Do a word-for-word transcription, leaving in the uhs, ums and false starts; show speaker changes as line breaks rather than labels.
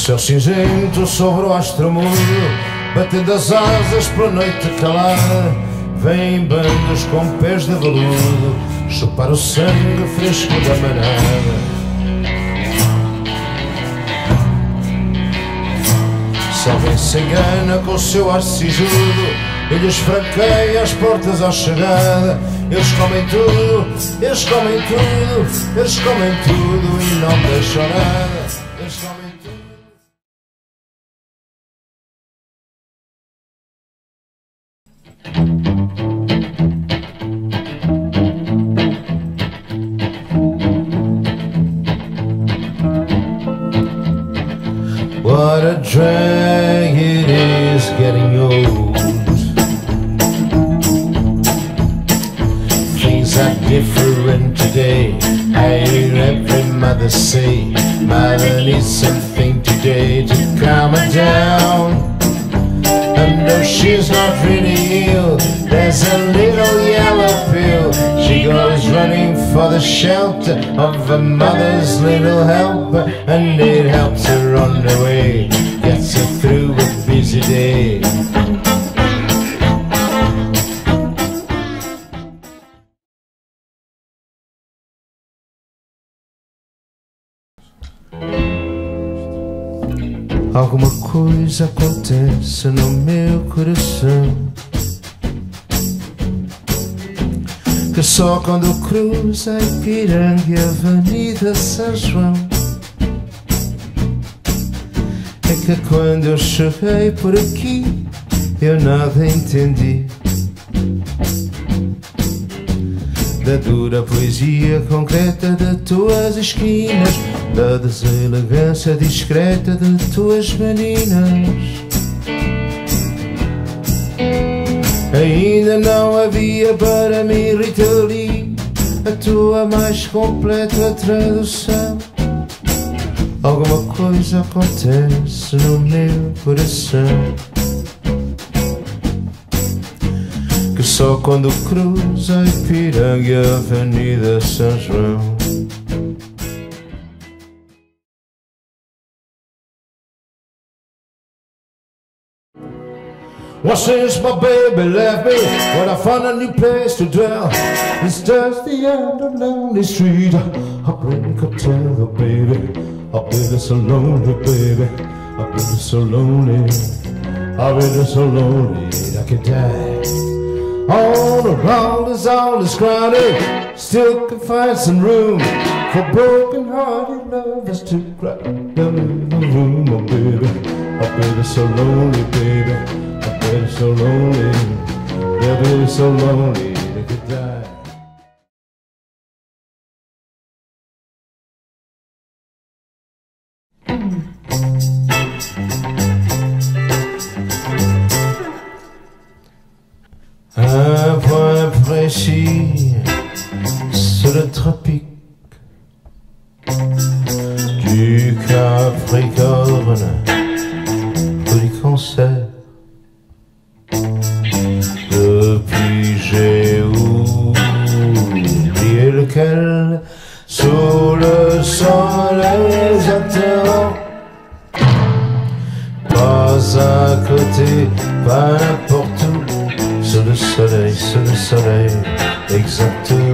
céu cinzento sobre o astro mudo, batendo as asas pela noite calada, vêm bandas com pés de veludo chupar o sangue fresco da manada. Se alguém se engana com o seu ar sisudo, ele os franqueia as portas à chegada. Eles comem tudo, eles comem tudo, eles comem tudo e não deixam nada. Eles comem tudo. What a drag it is getting old. Things are different today. I hear every mother say, mother needs something today to calm her down. And though she's not really ill, there's a little yellow pill. She goes running for the shelter of her mother's little helper, and it helps her on the way, gets her through a busy day. Alguma coisa acontece no meu coração, que só quando cruza a Ipiranga e a Avenida São João é que quando eu cheguei por aqui eu nada entendi da dura poesia concreta de tuas esquinas, da deselegância discreta de tuas meninas. Ainda não havia para mim, Rita Lee, a tua mais completa tradução. Alguma coisa acontece no meu coração, que só quando cruza a Ipiranga e a Avenida São João well, since my baby left me, when I found a new place to dwell, it's just the end of lonely street. I break up, tell her, baby, I've been so lonely, baby, I've been so lonely, I've been so lonely I could die. All around us, all is crowded, still can find some room for broken-hearted lovers to cry. Come in the room, oh baby, I've been so lonely, baby, I've been so lonely, they've been so lonely they could die. Un point précis sur le tropique du Capricorne pour les concerts. Depuis j'ai oublié lequel, sous le soleil j'attends. Pas à côté, pas n'importe où, sous le soleil, sous le soleil, exactement.